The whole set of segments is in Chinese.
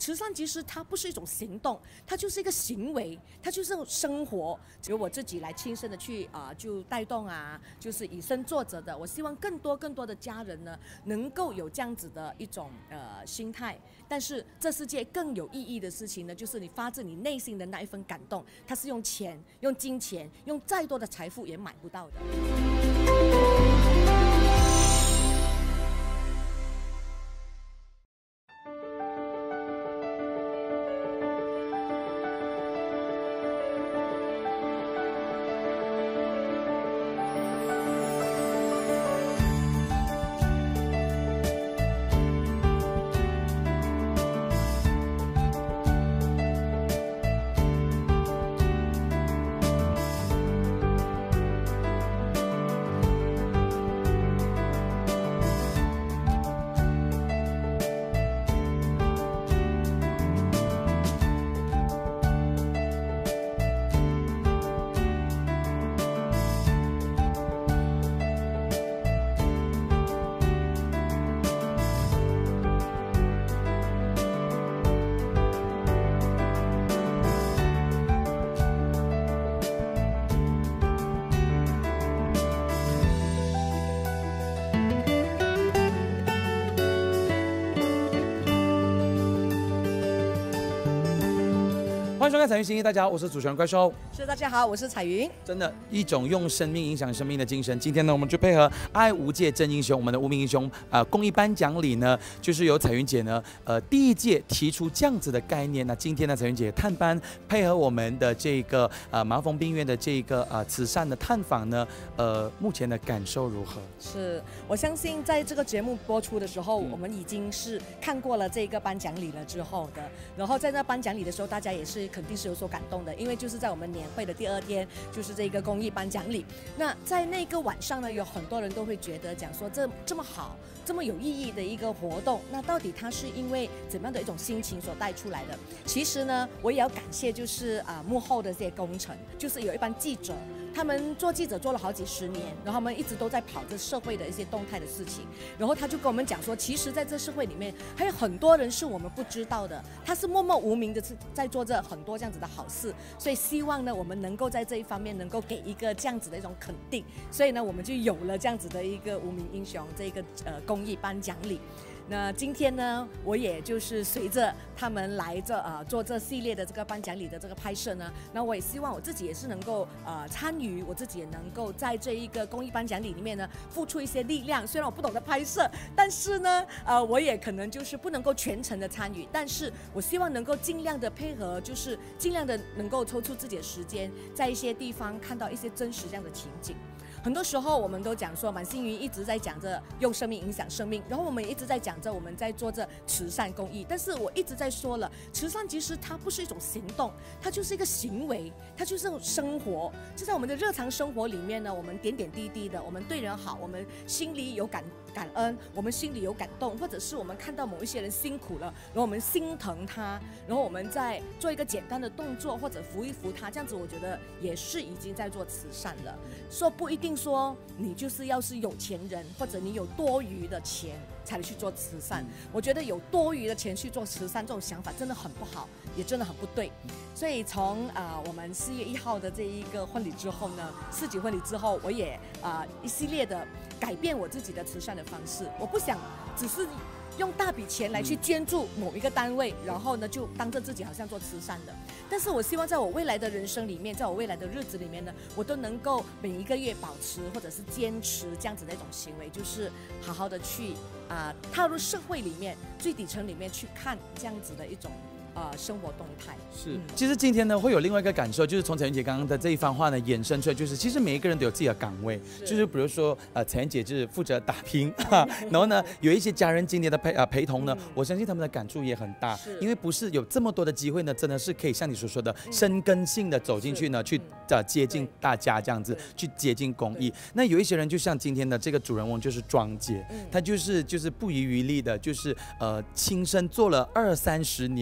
慈善其实它不是一种行动，它就是一个行为，它就是一种生活。由我自己来亲身的去就带动就是以身作则的。我希望更多的家人呢，能够有这样子的一种心态。但是这世界更有意义的事情呢，就是你发自你内心的那一份感动，它是用钱、用金钱、用再多的财富也买不到的。 欢迎收看《彩云心意》，大家好，我是主持人怪兽。 是，大家好，我是彩云。 真的，一种用生命影响生命的精神。今天呢，我们就配合爱无界真英雄，我们的无名英雄公益颁奖礼呢，就是由彩云姐呢，第一届提出这样子的概念。那今天呢，彩云姐探班配合我们的这个麻风病院的这个慈善的探访呢，目前的感受如何？ 是我相信在这个节目播出的时候，我们已经是看过了这个颁奖礼了之后的，然后在那颁奖礼的时候，大家也是肯定是有所感动的，因为就是在我们年会的第2天，就是这个公益颁奖礼。那在那个晚上呢，有很多人都会觉得讲说这么好、这么有意义的一个活动，那到底它是因为怎么样的一种心情所带出来的？其实呢，我也要感谢就是幕后的这些工程，就是有一班记者。他们做记者做了好几十年，然后他们一直都在跑着社会的一些动态的事情，然后他就跟我们讲说，其实在这社会里面还有很多人是我们不知道的，他是默默无名的在做着很多这样子的好事，所以希望呢我们能够在这一方面能够给一个这样子的一种肯定，所以呢我们就有了这样子的一个无名英雄这个公益颁奖礼。那今天呢，我也就是随着他们来做这系列的这个颁奖礼的这个拍摄呢，那我也希望我自己也是能够参与，我自己也能够在这一个公益颁奖礼里面呢付出一些力量。虽然我不懂得拍摄，但是呢，我也可能就是不能够全程的参与，但是我希望能够尽量的配合，就是尽量的能够抽出自己的时间，在一些地方看到一些真实这样的情景。很多时候我们都讲说，满星云一直在讲着用生命影响生命，然后我们也一直在讲着我们在做着慈善公益，但是我一直在说了，慈善其实它不是一种行动，它就是一个行为，它就是一种生活。就在我们的日常生活里面呢，我们点点滴滴的，我们对人好，我们心里有感恩，我们心里有感动，或者是我们看到某一些人辛苦了，然后我们心疼他，然后我们再做一个简单的动作或者扶一扶他，这样子我觉得也是已经在做慈善了。说不一定说你就是要是有钱人，或者你有多余的钱才去做慈善。我觉得有多余的钱去做慈善这种想法真的很不好，也真的很不对。所以从我们4月1号的这一个婚礼之后呢，4级婚礼之后，我也一系列的改变我自己的慈善的方式。我不想只是用大笔钱来去捐助某一个单位，然后呢就当着自己好像做慈善的。但是我希望在我未来的人生里面，在我未来的日子里面呢，我都能够每一个月保持或者是坚持这样子的一种行为，就是好好的去踏入社会里面最底层里面去看这样子的一种生活动态。 是，其实今天呢会有另外一个感受，就是从彩云姐刚刚的这一番话呢衍生出来，就是其实每一个人都有自己的岗位，就是比如说彩云姐就是负责打拼，然后呢有一些家人今天的陪同呢，我相信他们的感触也很大，因为不是有这么多的机会呢，真的是可以像你所说的深根性的走进去呢，去接近大家这样子，去接近公益。那有一些人就像今天的这个主人翁就是庄姐，她就是不遗余力的，就是亲身做了20-30年的这样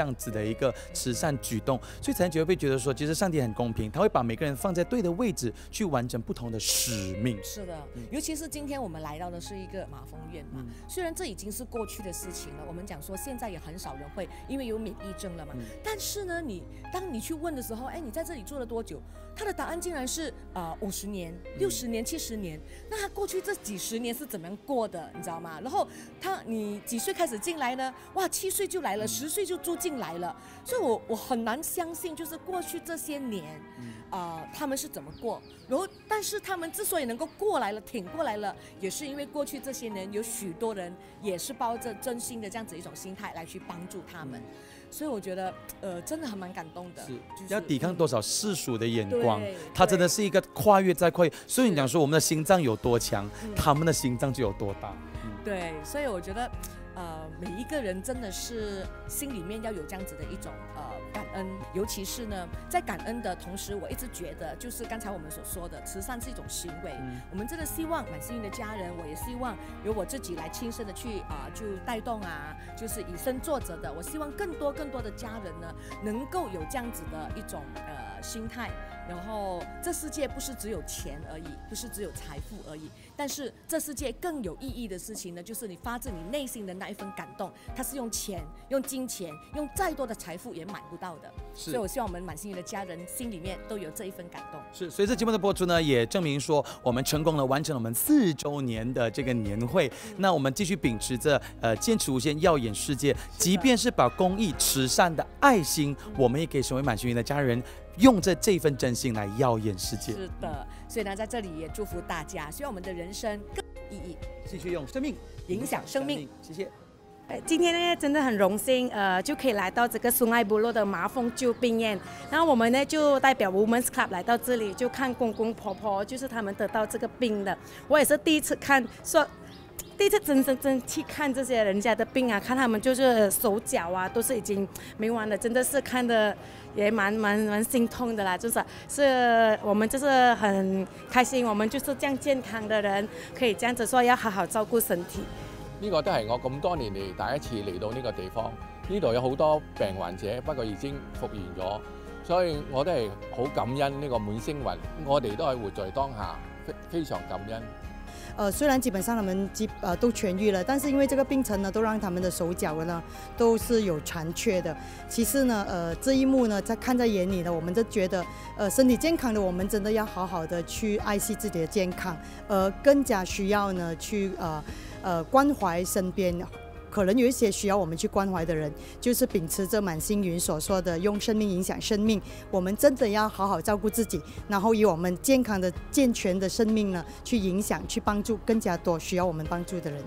样子的一个慈善举动。所以才会觉得说，其实上帝很公平，他会把每个人放在对的位置，去完成不同的使命。 是的，尤其是今天我们来到的是一个马蜂院嘛，虽然这已经是过去的事情了，我们讲说现在也很少人会因为有免疫症了嘛，但是呢，当你去问的时候，哎，你在这里做了多久？他的答案竟然是50年、60年、70年。那他过去这几十年是怎么样过的，你知道吗？然后你几岁开始进来呢？哇，7岁就来了，10岁就住进来了。所以我很难相信，就是过去这些年，他们是怎么过。然后，但是他们之所以能够过来了、挺过来了，也是因为过去这些年有许多人也是抱着真心的这样子一种心态来去帮助他们。所以我觉得，真的还蛮感动的。 是，要抵抗多少世俗的眼光，它真的是一个跨越再跨越。所以你讲说我们的心脏有多强，他们的心脏就有多大。 对，所以我觉得，每一个人真的是心里面要有这样子的一种感恩，尤其是呢，在感恩的同时，我一直觉得就是刚才我们所说的，慈善是一种行为。我们真的希望蛮幸运的家人，我也希望由我自己来亲身的去就带动就是以身作则的。我希望更多的家人呢，能够有这样子的一种心态。然后这世界不是只有钱而已，不是只有财富而已，但是这世界更有意义的事情呢，就是你发自你内心的那一份感动，它是用钱、用金钱、用再多的财富也买不到的。所以我希望我们满幸运的家人心里面都有这一份感动。 是，所以这节目的播出呢，也证明说我们成功的完成了我们4周年的这个年会。那我们继续秉持着坚持无限，耀眼世界，即便是把公益、慈善的爱心，我们也可以成为满幸运的家人。用着这份真心来耀眼世界。 是的，所以呢，在这里也祝福大家，希望我们的人生更有意义， 继续用生命影响生命。 谢谢。 今天呢，真的很荣幸，就可以来到这个苏艾部落的麻风救病院。然后我们呢，就代表 Women's Club 来到这里，就看公公婆婆，就是他们得到这个病的。我也是第一次看，第一次真去看这些人家的病啊，看他们就是手脚啊，都是已经没完了，真的是看的也蛮心痛的啦。是我们就是很开心，我们就是这样健康的人，可以这样子说，要好好照顧身體。 呢個都係我咁多年嚟第一次嚟到呢個地方，呢度有好多病患者，不過已經復原咗，所以我都係好感恩呢個滿星雲，我哋都係活在當下，非常感恩。 虽然基本上他们都痊愈了，但是因为这个病程呢，都让他们的手脚呢都是有残缺的。其实呢，这一幕呢，看在眼里呢，我们就觉得，身体健康的我们真的要好好的去爱惜自己的健康，更加需要呢去关怀身边。可能有一些需要我们去关怀的人，就是秉持着满星云所说的用生命影响生命，我们真的要好好照顾自己，然后以我们健康的健全的生命呢，去影响去帮助更加多需要我们帮助的人。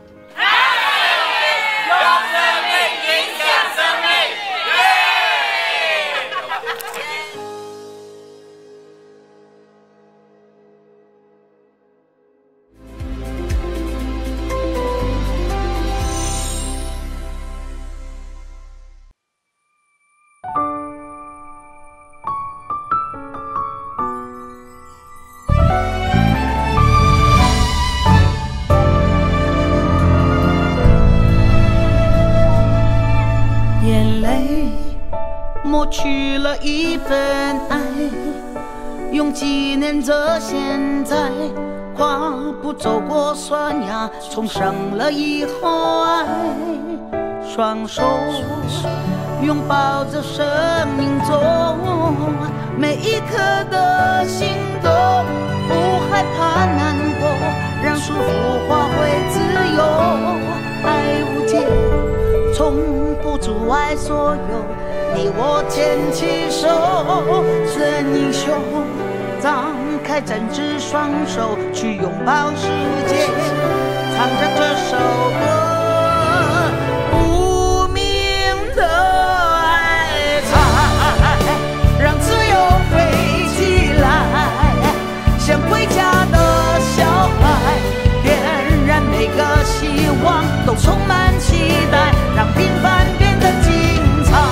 抹去了一份爱，用纪念着现在，跨步走过悬崖，重生了以后爱，双手拥抱着生命中每一刻的心动，不害怕难过，让束缚化回自由，爱无界，从不阻碍所有。你我牵起手，真英雄，张开真挚双手，去拥抱世界，唱着这首歌，无名的爱才让自由飞起来，像回家的小孩，点燃每个希望，都充满期待，让平凡变得精彩。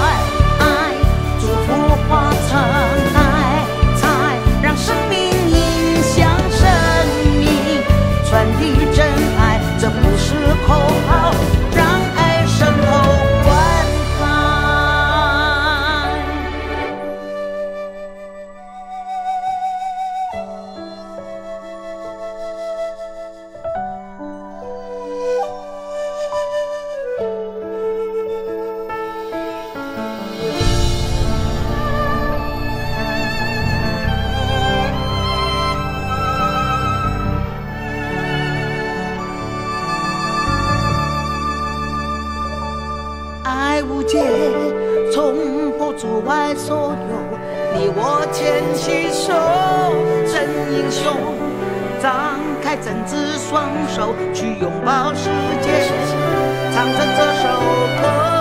化成爱，才让生命影响生命，传递真爱，这不是口号。 界，从不阻碍所有。你我牵起手，真英雄，张开真挚双手去拥抱世界，唱着这首歌。